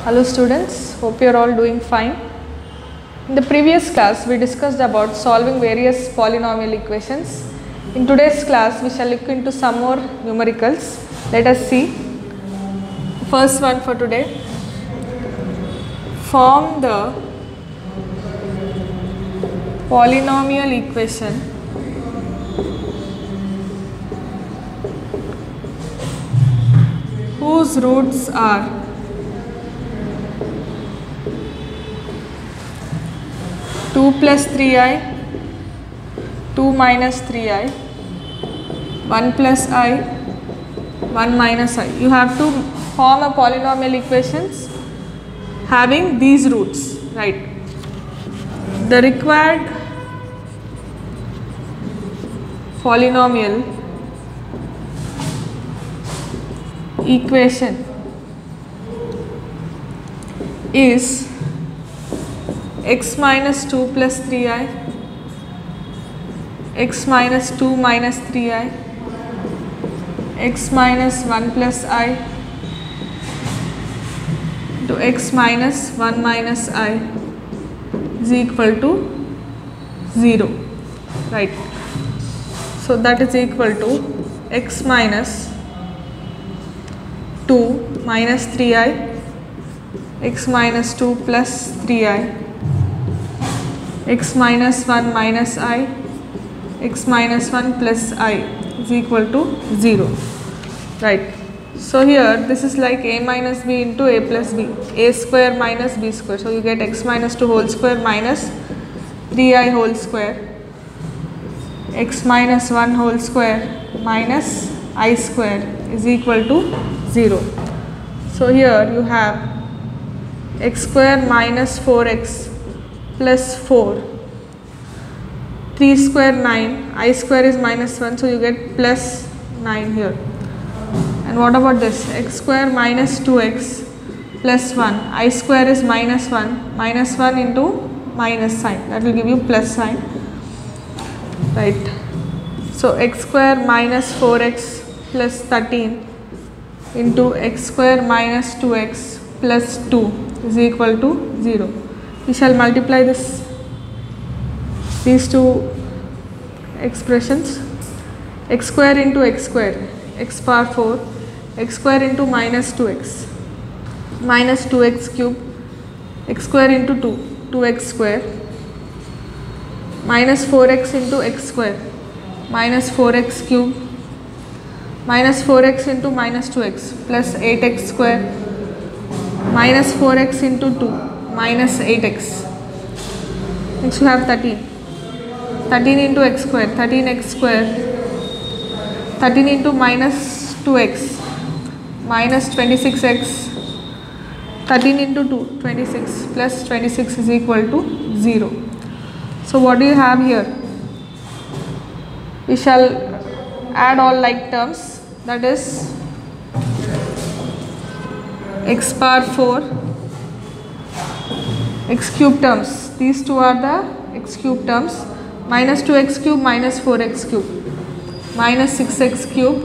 Hello students, hope you are all doing fine. In the previous class we discussed about solving various polynomial equations. In today's class we shall look into some more numericals. Let us see. First one for today. Form the polynomial equation whose roots are 2 plus 3i, 2 minus 3i, 1 plus I, 1 minus I. You have to form a polynomial equations having these roots, right? The required polynomial equation is x minus 2 plus 3i, x minus 2 minus 3i, x minus 1 plus I to x minus 1 minus I is equal to 0, right? So that is equal to x minus 2 minus 3i, x minus 2 plus 3i, x minus 1 minus I, x minus 1 plus I is equal to 0, right? So here this is like a minus b into a plus b, a square minus b square. So you get x minus 2 whole square minus 3i whole square, x minus 1 whole square minus I square is equal to 0. So here you have x square minus 4x plus 4, 3 square 9, I square is minus 1, so you get plus 9 here. And what about this? X square minus 2x plus 1, I square is minus 1, minus 1 into minus sign, that will give you plus sign, right? So x square minus 4x plus 13 into x square minus 2x plus 2 is equal to 0. We shall multiply these two expressions. X square into x square, x power 4, x square into minus 2x, minus 2x cube, x square into 2, 2x square, minus 4x into x square, minus 4x cube, minus 4x into minus 2x plus 8x square, minus 4x into 2 minus 8x. Next you have 13. 13 into x square, 13x square, 13 into minus 2x minus 26x, 13 into 2, 26 plus 26 is equal to 0. So what do you have here? We shall add all like terms, that is x power 4, x cube terms. These two are the x cube terms. Minus 2x cube minus 4x cube, minus 6x cube,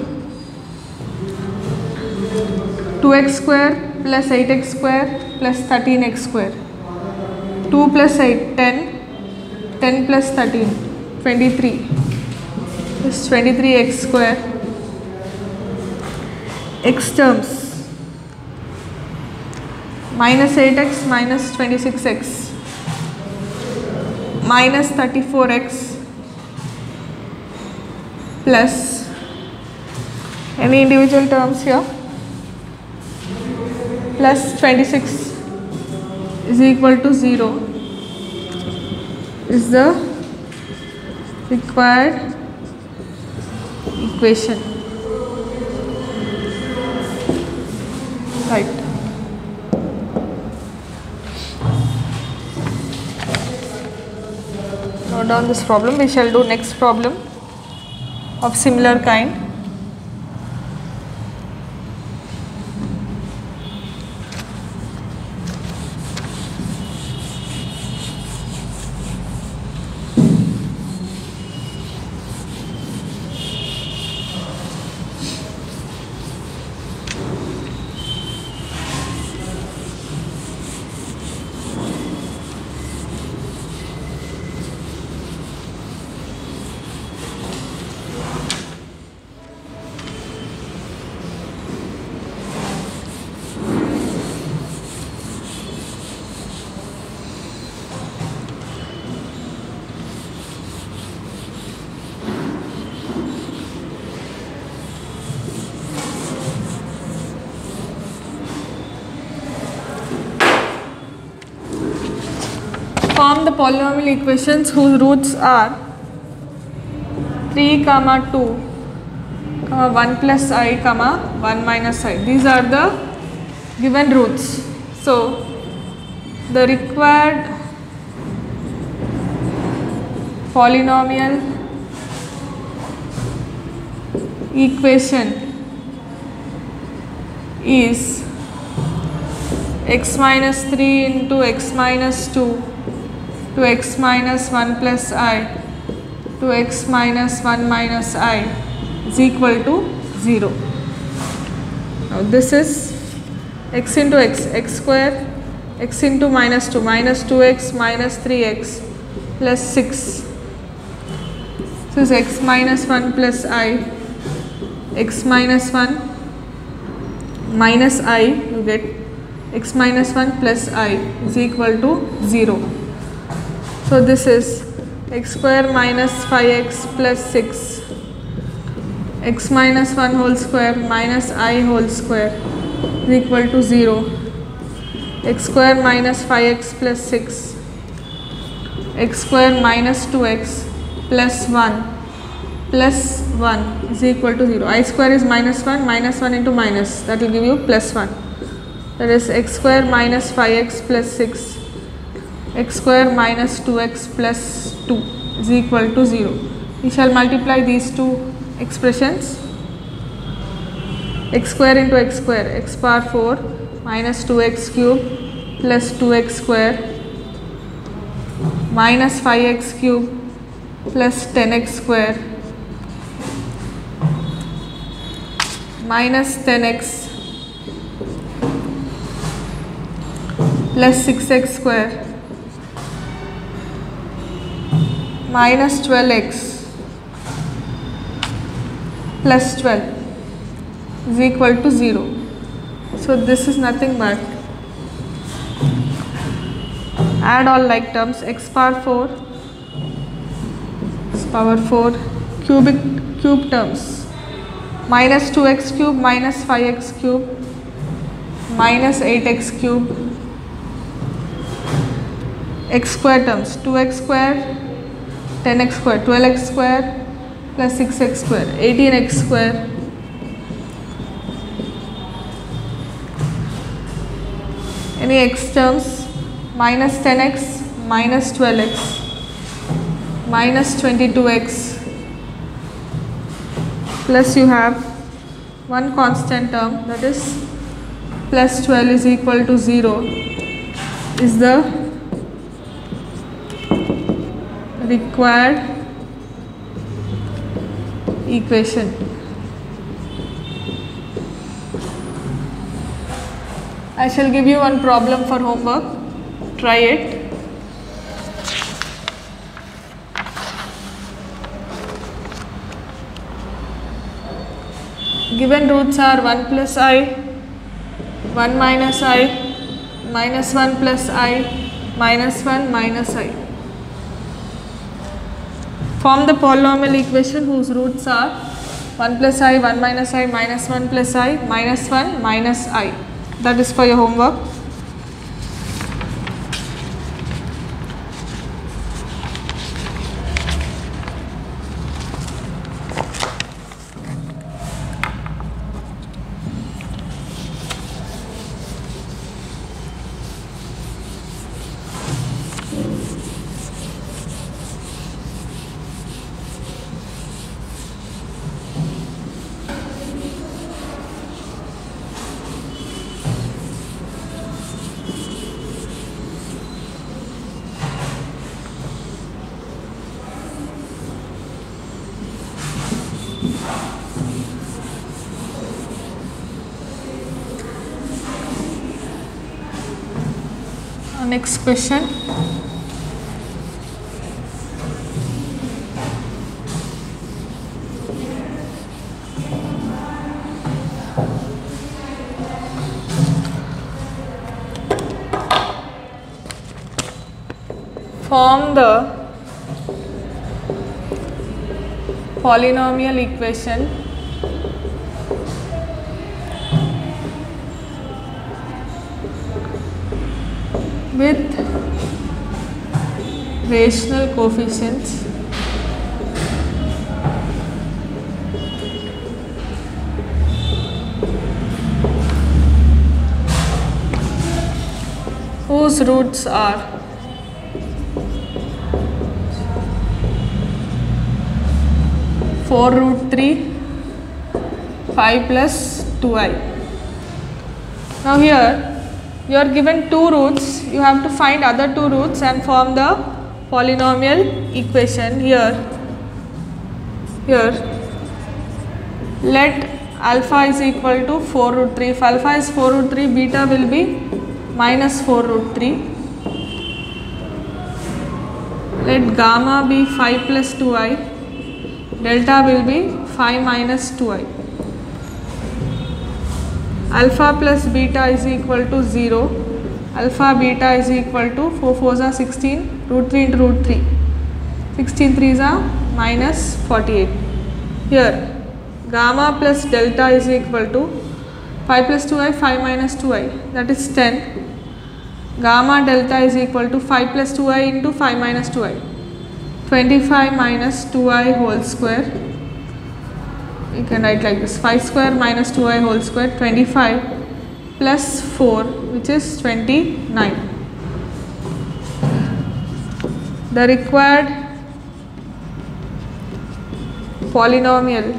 2x square plus 8x square plus 13x square, 2 plus 8, 10, 10 plus 13, 23, this is 23x square, x terms, minus 8x minus 26x, minus 34x plus any individual terms here, plus 26 is equal to 0 is the required equation, right? Note down this problem. We shall do next problem of similar kind. Form the polynomial equations whose roots are 3, 2, 1 plus I, 1 minus I. These are the given roots. So the required polynomial equation is x minus 3 into x minus 2 to x minus 1 plus I to x minus 1 minus I is equal to 0. Now this is x into x, x square, x into minus 2, minus 2x minus 3x plus 6. This is x minus 1 plus I, x minus 1 minus I, you get x minus 1 plus I is equal to 0. So this is x square minus 5x plus 6, x minus 1 whole square minus I whole square is equal to 0, x square minus 5x plus 6, x square minus 2x plus 1 is equal to 0. I square is minus 1 into minus, that will give you plus 1. That is x square minus 5x plus 6, x square minus 2x plus 2 is equal to 0. We shall multiply these two expressions. X square into x square, x power 4 minus 2x cube plus 2x square minus 5x cube plus 10x square minus 10x plus 6x square minus 12x plus 12 is equal to 0. So this is nothing but add all like terms, x power 4, x power 4 cube terms, minus 2x cube minus 5x cube minus 8x cube, x square terms, 2x square, 10x square, 12x square plus 6x square, 18x square any x terms, minus 10x minus 12x minus 22x plus you have one constant term, that is plus 12 is equal to 0 is the required equation. I shall give you one problem for homework, try it. Given roots are 1 plus I, 1 minus I, minus 1 plus I, minus 1 minus I. Form the polynomial equation whose roots are 1 plus I, 1 minus I, minus 1 plus I, minus 1 minus I. That is for your homework. Next question. Form the polynomial equation with rational coefficients whose roots are four root 3, 5 plus 2i. Now here you are given two roots, you have to find other two roots and form the polynomial equation. Here let alpha is equal to 4 root 3. If alpha is 4 root 3, beta will be minus 4 root 3. Let gamma be 5 plus 2i, delta will be 5 minus 2i. Alpha plus beta is equal to 0. Alpha beta is equal to 4 4s are 16, root 3 into root 3. 16 3s are minus 48. Here gamma plus delta is equal to 5 plus 2i, 5 minus 2i, that is 10. Gamma delta is equal to 5 plus 2i into 5 minus 2i, 25 minus 2i whole square. You can write like this, 5 square minus 2i whole square, 25 plus 4, which is 29. The required polynomial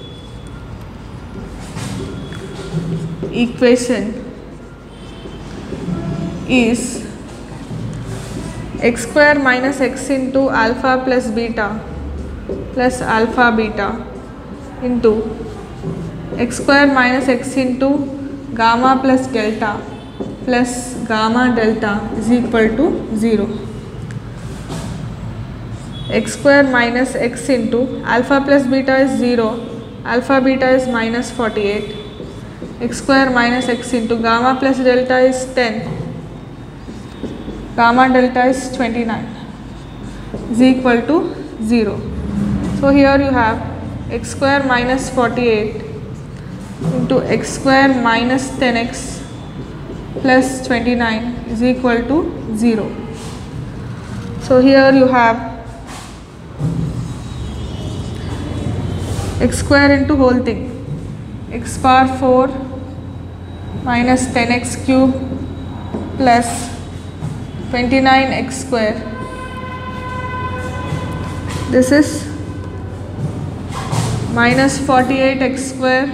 equation is x square minus x into alpha plus beta plus alpha beta into x square minus x into gamma plus delta plus gamma delta is equal to 0. X square minus x into alpha plus beta is 0, alpha beta is minus 48. X square minus x into gamma plus delta is 10, gamma delta is 29 is equal to 0. So here you have x square minus 48 into x square minus 10x plus 29 is equal to 0. So here you have x square into whole thing, x power 4 minus 10x cube plus 29x square. This is minus 48x square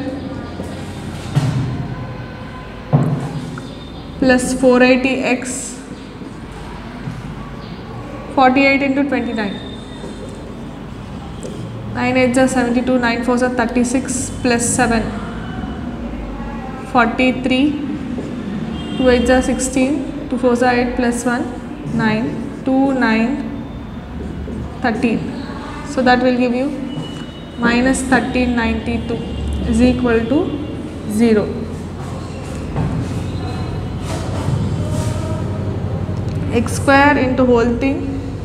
plus 480x, 48 into 29, 9 8s are 72, 9 4s are 36 plus 7, 43, 2 8s are 16, 2 4s are 8 plus 1, 9, 2 9, 13. So that will give you minus 1392 is equal to 0. X square into whole thing,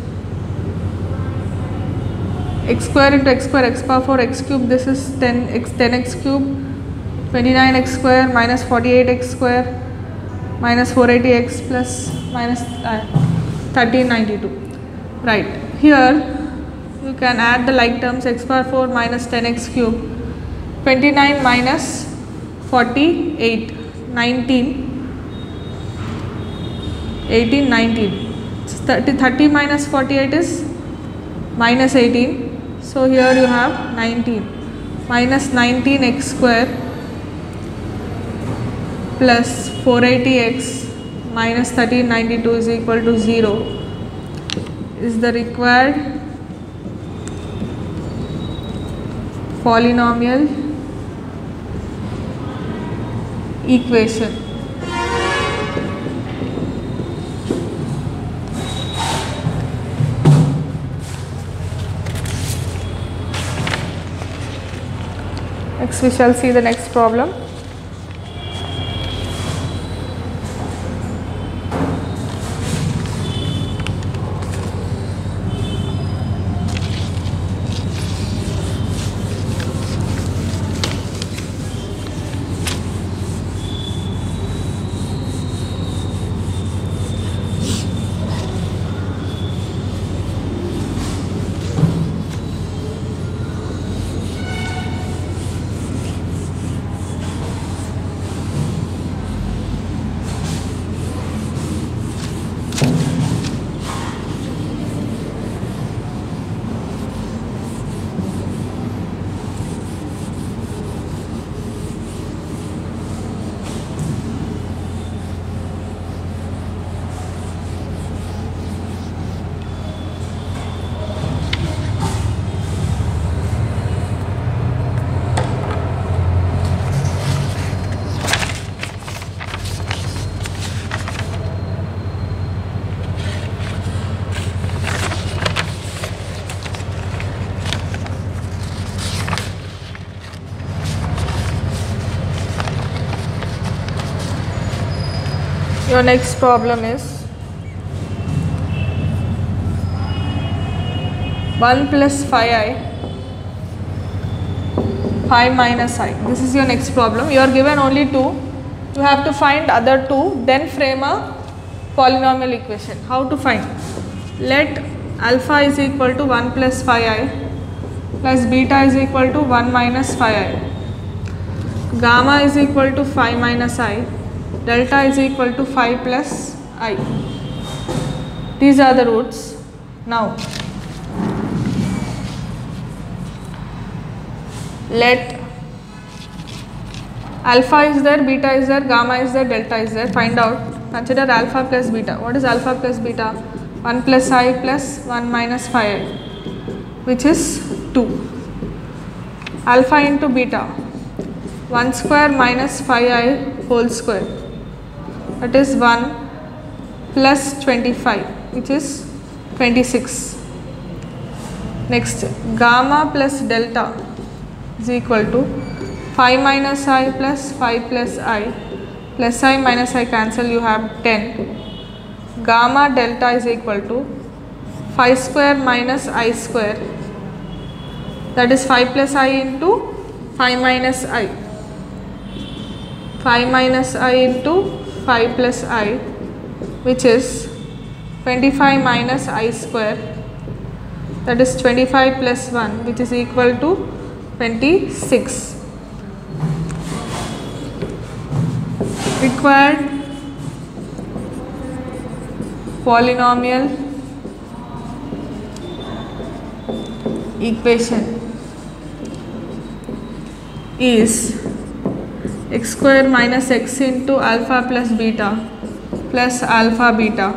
x square into x square, x power 4 x cube, this is 10x cube, 29x square minus 48x square minus 480x plus minus 1392. Right, here you can add the like terms, x power 4 minus 10x cube, 29 minus 48, 19, 18, 19. 30 minus 48 is minus 18. So here you have 19 minus 19x square plus 480x minus 1392 is equal to 0 is the required polynomial equation. Next we shall see the next problem. Your next problem is 1 plus 5i 5 minus I. This is your next problem. You are given only 2. You have to find other 2, then frame a polynomial equation. How to find? Let alpha is equal to 1 plus 5i plus beta is equal to 1 minus 5i. Gamma is equal to 5 minus I. Delta is equal to 5 plus I. These are the roots. Now, let alpha is there, beta is there, gamma is there, delta is there. Find out. Consider alpha plus beta. What is alpha plus beta? 1 plus I plus 1 minus 5i, which is 2. Alpha into beta, 1 square minus 5i whole square, that is 1 plus 25, which is 26. Next, gamma plus delta is equal to 5 minus I plus 5 plus I, plus I minus I cancel, you have 10. Gamma delta is equal to 5 square minus I square, that is 5 plus I into 5 minus I. 5 minus I into 5 plus I, which is 25 minus I square, that is 25 plus 1, which is equal to 26. Required polynomial equation is x square minus x into alpha plus beta plus alpha beta,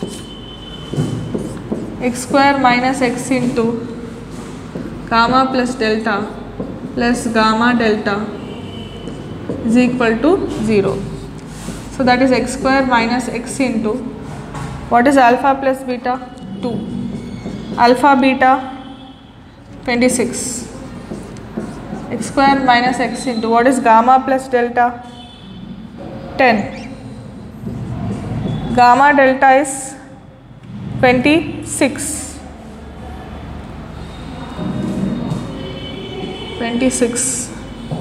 x square minus x into gamma plus delta plus gamma delta is equal to 0. So that is x square minus x into, what is alpha plus beta? 2. Alpha beta 26. X square minus x into, what is gamma plus delta? 10. Gamma delta is 26. 26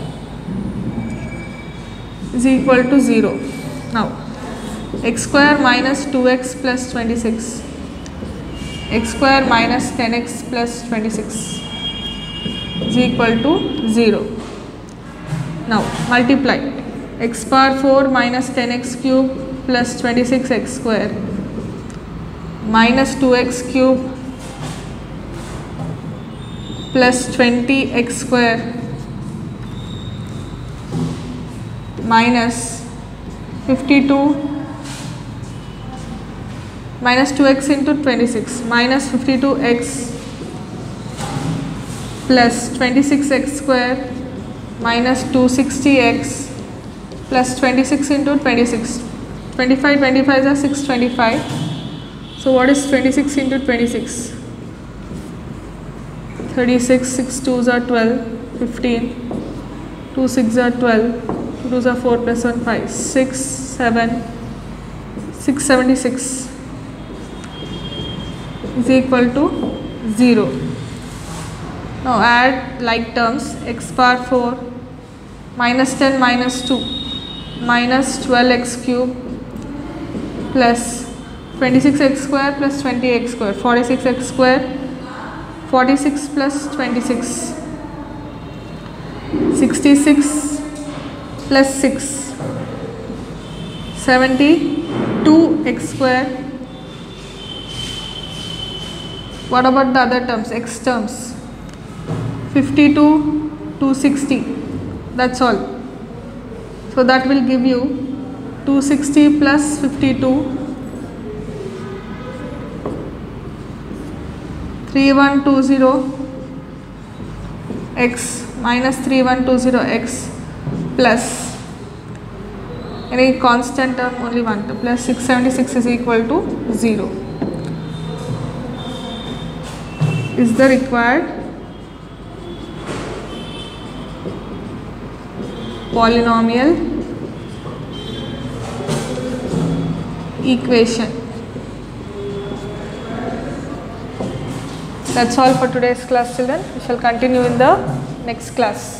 is equal to 0. Now, x square minus 2x plus 26, x square minus 10x plus 26 is equal to 0. Now, multiply x power 4 minus 10x cube plus 26x square minus 2x cube plus 20x square minus 52 minus 2x into 26 minus 52x plus 26x square minus 260x plus 26 into 26. 25 25 is 625. So what is 26 into 26? 36, 6 2s are 12, 15, 2 6 are 12, 2 2s are 4 plus 1 5, 6 7, 676 is equal to 0. Now add like terms, x power 4 minus 10 minus 2 minus 12x cube plus 26x square plus 20x square, 46x square, 46 plus 26, 66 plus 6, 72x square. What about the other terms, x terms? 52, 260, that's all. So that will give you 260 plus 52, 3120 x minus 3120 x plus any constant term, only one term, plus 676 is equal to 0 is the required polynomial equation. That's all for today's class, children. We shall continue in the next class.